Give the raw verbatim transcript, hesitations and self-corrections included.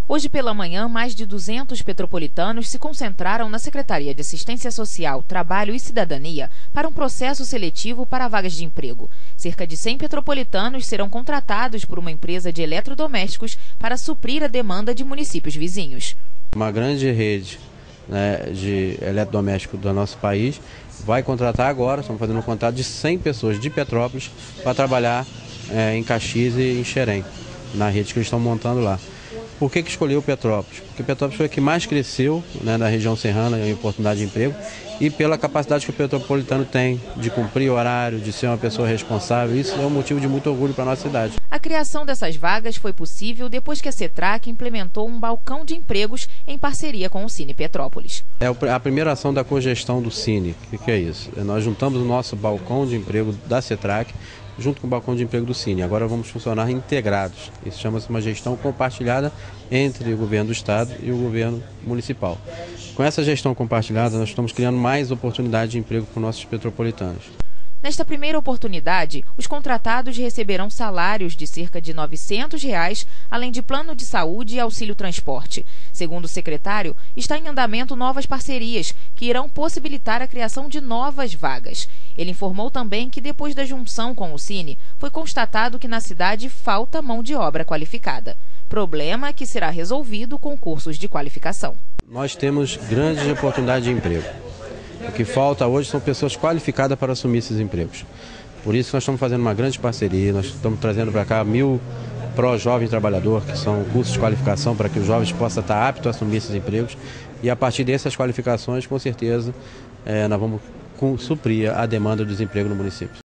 Hoje pela manhã, mais de duzentos petropolitanos se concentraram na Secretaria de Assistência Social, Trabalho e Cidadania para um processo seletivo para vagas de emprego. Cerca de cem petropolitanos serão contratados por uma empresa de eletrodomésticos para suprir a demanda de municípios vizinhos. Uma grande rede, né, de eletrodomésticos do nosso país vai contratar agora, estamos fazendo um contrato de cem pessoas de Petrópolis para trabalhar é, em Caxias e em Xerém, na rede que eles estão montando lá. Por que que escolheu Petrópolis? Porque Petrópolis foi a que mais cresceu, né, na região serrana em oportunidade de emprego e pela capacidade que o petropolitano tem de cumprir o horário, de ser uma pessoa responsável. Isso é um motivo de muito orgulho para a nossa cidade. A criação dessas vagas foi possível depois que a CETRAC implementou um balcão de empregos em parceria com o Cine Petrópolis. É a primeira ação da cogestão do Cine. O que que é isso? Nós juntamos o nosso balcão de emprego da CETRAC junto com o balcão de emprego do Cine. Agora vamos funcionar integrados. Isso chama-se uma gestão compartilhada entre o governo do estado e o governo municipal. Com essa gestão compartilhada, nós estamos criando mais oportunidades de emprego para os nossos petropolitanos. Nesta primeira oportunidade, os contratados receberão salários de cerca de novecentos reais, além de plano de saúde e auxílio transporte. Segundo o secretário, está em andamento novas parcerias que irão possibilitar a criação de novas vagas. Ele informou também que depois da junção com o Cine, foi constatado que na cidade falta mão de obra qualificada. Problema que será resolvido com cursos de qualificação. Nós temos grandes oportunidades de emprego. O que falta hoje são pessoas qualificadas para assumir esses empregos. Por isso nós estamos fazendo uma grande parceria, nós estamos trazendo para cá mil pró-jovem trabalhador, que são cursos de qualificação para que os jovens possam estar aptos a assumir esses empregos. E a partir dessas qualificações, com certeza, é, nós vamos suprir a demanda do desemprego no município.